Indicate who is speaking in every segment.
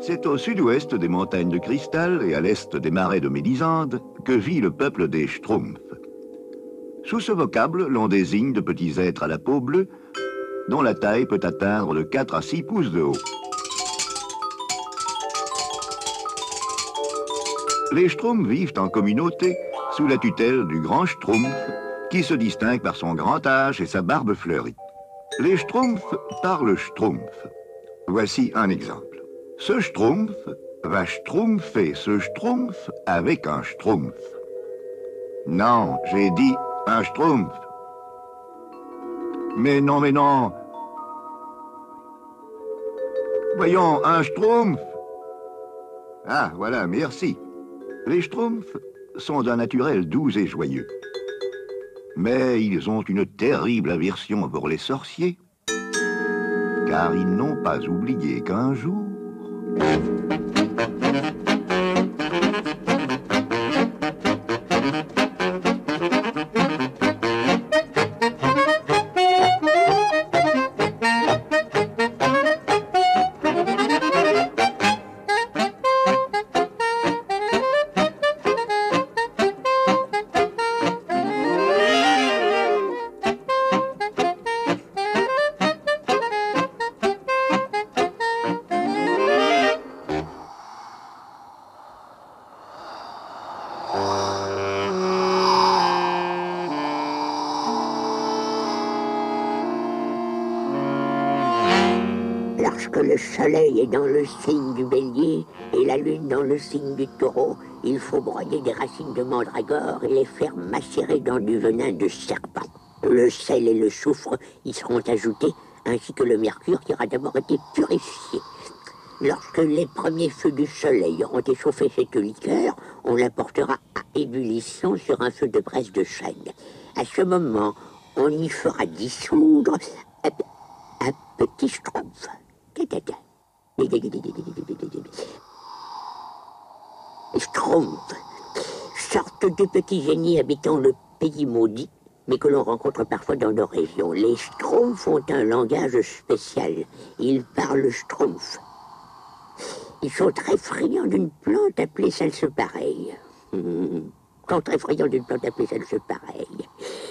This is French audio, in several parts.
Speaker 1: C'est au sud-ouest des montagnes de Cristal et à l'est des marais de Mélisande que vit le peuple des Schtroumpfs. Sous ce vocable, l'on désigne de petits êtres à la peau bleue dont la taille peut atteindre de 4 à 6 pouces de haut. Les Schtroumpfs vivent en communauté sous la tutelle du grand Schtroumpf qui se distingue par son grand âge et sa barbe fleurie. Les Schtroumpfs parlent Schtroumpf. Voici un exemple. Ce Schtroumpf va schtroumpfer ce Schtroumpf avec un Schtroumpf. Non, j'ai dit un Schtroumpf. Mais non, mais non. Voyons, un Schtroumpf. Ah, voilà, merci. Les Schtroumpfs sont d'un naturel doux et joyeux. Mais ils ont une terrible aversion pour les sorciers, car ils n'ont pas oublié qu'un jour...
Speaker 2: Lorsque le soleil est dans le signe du bélier et la lune dans le signe du taureau, il faut broyer des racines de mandragore et les faire macérer dans du venin de serpent. Le sel et le soufre y seront ajoutés, ainsi que le mercure qui aura d'abord été purifié. Lorsque les premiers feux du soleil auront échauffé cette liqueur, on la portera à ébullition sur un feu de braise de chêne. À ce moment, on y fera dissoudre un petit schtroumpf. Schtroumpf, sorte de petits génies habitant le pays maudit, mais que l'on rencontre parfois dans nos régions. Les Schtroumpfs ont un langage spécial. Ils parlent Schtroumpf. Ils sont très friands d'une plante appelée salsepareille. Ils sont très friands d'une plante appelée salsepareille.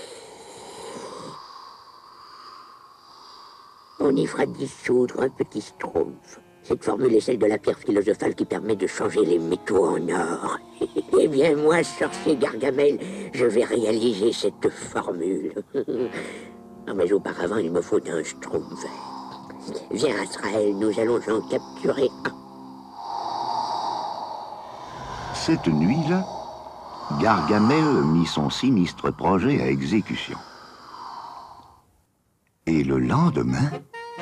Speaker 2: On y fera dissoudre un petit Schtroumpf. Cette formule est celle de la pierre philosophale qui permet de changer les métaux en or. Eh bien, moi, sorcier Gargamel, je vais réaliser cette formule. Non, mais auparavant, il me faut un Schtroumpf. Viens, Azraël, nous allons en capturer un.
Speaker 1: Cette nuit-là, Gargamel mit son sinistre projet à exécution. Et le lendemain...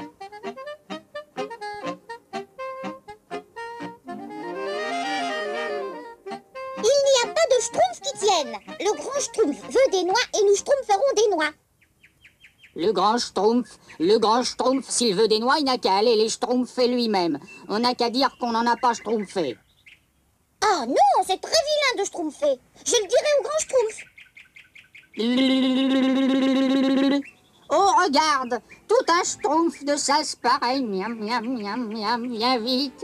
Speaker 3: Il n'y a pas de Schtroumpf qui tienne. Le grand Schtroumpf veut des noix et nous Schtroumpferons des noix.
Speaker 4: Le grand Schtroumpf, s'il veut des noix, il n'a qu'à aller les Schtroumpfer lui-même. On n'a qu'à dire qu'on n'en a pas Schtroumpfé.
Speaker 3: Ah non, c'est très vilain de Schtroumpfer. Je le dirai au grand Schtroumpf.
Speaker 4: Oh, regarde, tout un Schtroumpf de salsepareille. Miam, miam, miam, miam, viens vite.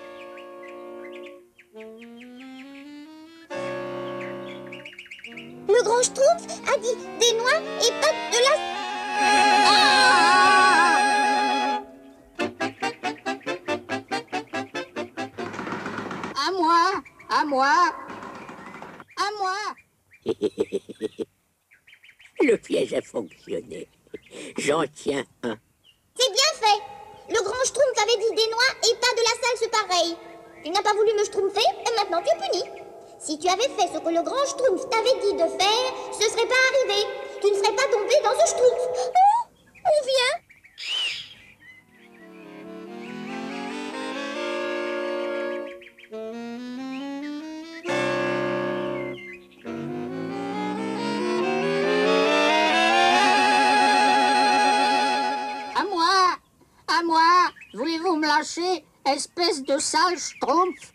Speaker 3: Le grand Schtroumpf a dit des noix et pas de la...
Speaker 4: À moi, à moi, à moi.
Speaker 2: Le piège a fonctionné. J'en tiens un.
Speaker 3: C'est bien fait. Le grand Schtroumpf avait dit des noix et pas de la salse pareille. Tu n'as pas voulu me Schtroumpfer et maintenant tu es puni. Si tu avais fait ce que le grand Schtroumpf t'avait dit de faire, ce serait pas arrivé. Tu ne serais pas tombé dans ce Schtroumpf. Oh, on vient.
Speaker 4: À moi, voulez-vous me lâcher, espèce de sale Schtroumpf?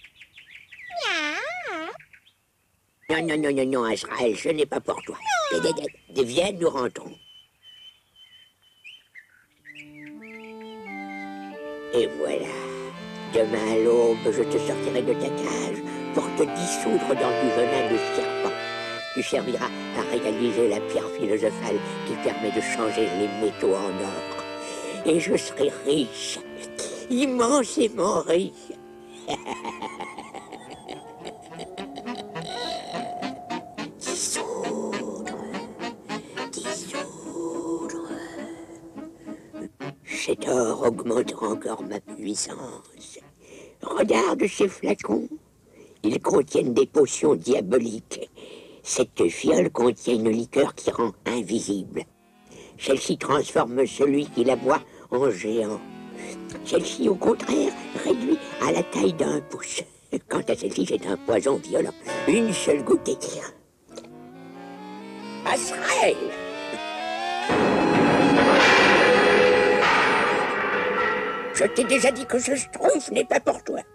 Speaker 2: Non, non, non, non, non, Azraël, ce n'est pas pour toi. Viens, nous rentrons. Et voilà. Demain à l'aube, je te sortirai de ta cage pour te dissoudre dans du venin de serpent. Tu serviras à réaliser la pierre philosophale qui permet de changer les métaux en or. Et je serai riche, immensément riche. Dissoudre, dissoudre. Cet or augmentera encore ma puissance. Regarde ces flacons. Ils contiennent des potions diaboliques. Cette fiole contient une liqueur qui rend invisible. Celle-ci transforme celui qui la boit en géant. Celle-ci, au contraire, réduit à la taille d'un pouce. Quant à celle-ci, c'est un poison violent. Une seule goutte et tire. Azraël! Je t'ai déjà dit que ce schtroumpf n'est pas pour toi.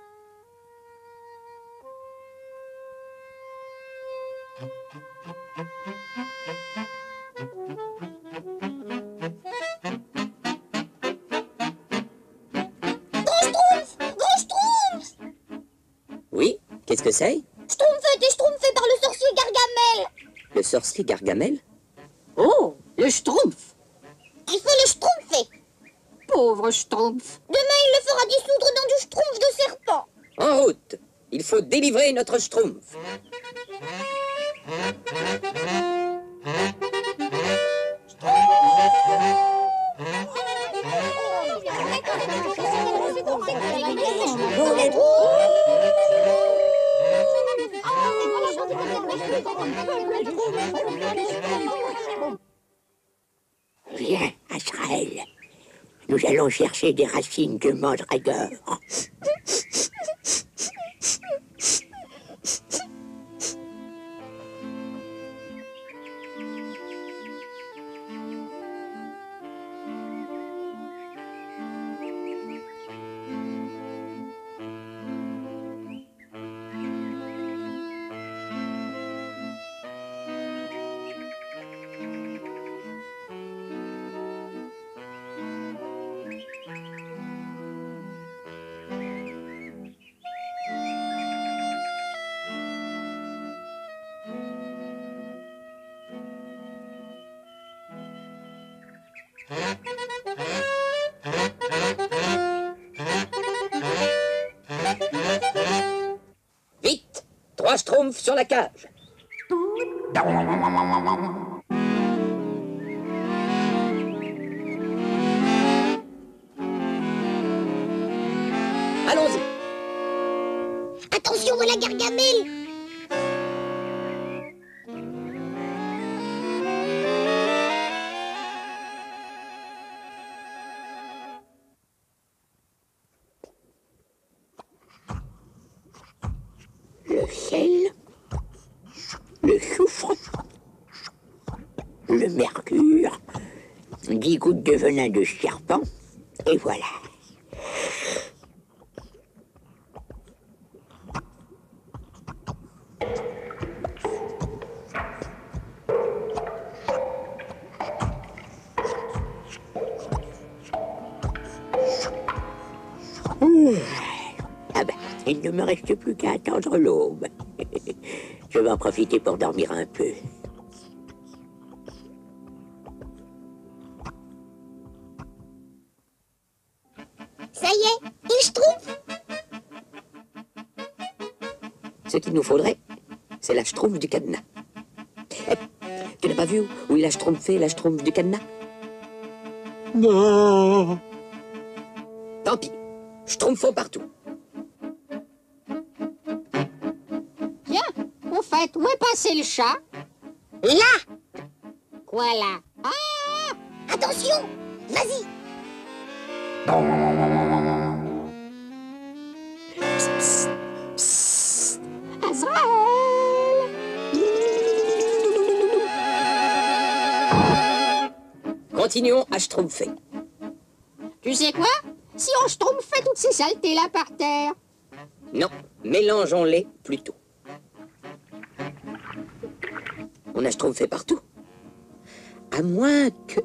Speaker 5: Oui, qu'est-ce que c'est?
Speaker 3: Schtroumpf a été schtroumpfé par le sorcier Gargamel.
Speaker 5: Le sorcier Gargamel?
Speaker 4: Oh, le Schtroumpf.
Speaker 3: Il faut le schtroumpfer.
Speaker 4: Pauvre Schtroumpf.
Speaker 3: Demain, il le fera dissoudre dans du schtroumpf de serpent.
Speaker 5: En route! Il faut délivrer notre schtroumpf.
Speaker 2: Viens, Azraël. Nous allons chercher des racines de mandragore.
Speaker 5: Vite! 3 schtroumpfs sur la cage. Allons-y.
Speaker 3: Attention, voilà Gargamel.
Speaker 2: Le sel, le soufre, le mercure, 10 gouttes de venin de serpent, et voilà. Ah ben, il ne me reste plus qu'à attendre l'aube. Je vais en profiter pour dormir un peu.
Speaker 3: Ça y est, il schtroumpf.
Speaker 5: Ce qu'il nous faudrait, c'est la schtroumpf du cadenas. Eh, tu n'as pas vu où il a schtroumpfé la schtroumpf du cadenas?
Speaker 1: Non.
Speaker 5: Tant pis, schtroumpfons partout.
Speaker 4: Tiens, au fait, où est passé le chat?
Speaker 3: Là.
Speaker 4: Quoi là? Ah!
Speaker 3: Attention. Vas-y.
Speaker 4: Azraël!
Speaker 5: Continuons à schtroumpfer.
Speaker 4: Tu sais quoi? Si on schtroumpfait toutes ces saletés là par terre.
Speaker 5: Non, mélangeons-les plutôt. On a schtroumpfé partout. À moins que...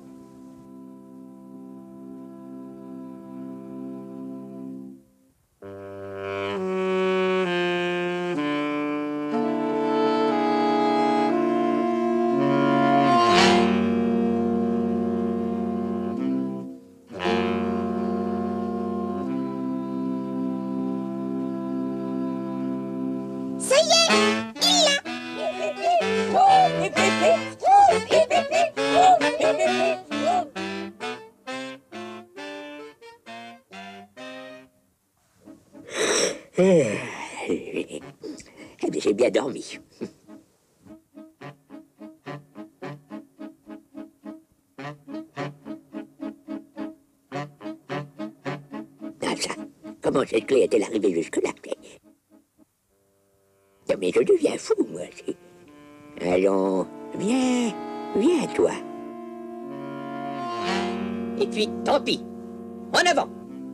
Speaker 3: y est! Il l'a!
Speaker 2: J'ai bien dormi. Ah, ça, comment cette clé est-elle arrivée jusque-là? Non, mais je deviens fou, moi. Allons, viens, viens, toi.
Speaker 5: Et puis, tant pis. En avant.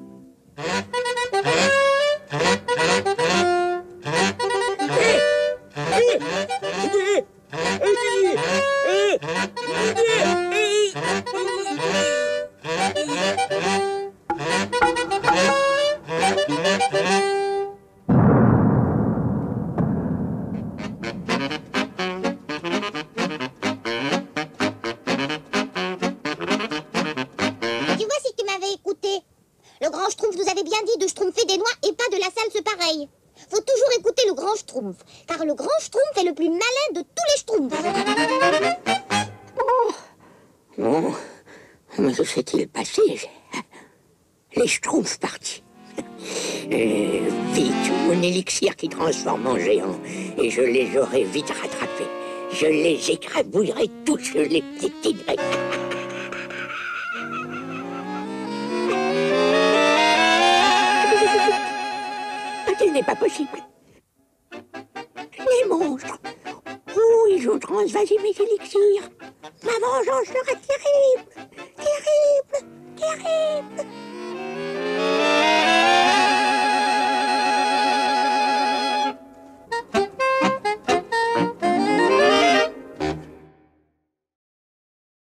Speaker 3: Le grand Schtroumpf nous avait bien dit de schtroumpfer des noix et pas de la salse pareille. Faut toujours écouter le grand Schtroumpf, car le grand Schtroumpf est le plus malin de tous les Schtroumpfs.
Speaker 2: Oh, mais que s'est-il passé? Les Schtroumpfs partis. Vite, mon élixir qui transforme en géant, et je les aurai vite rattrapés. Je les écrabouillerai tous, je les piétinerai. Ce n'est pas possible. Les monstres. Oh, ils ont transvasé mes élixirs. Ma vengeance sera terrible. Terrible. Terrible.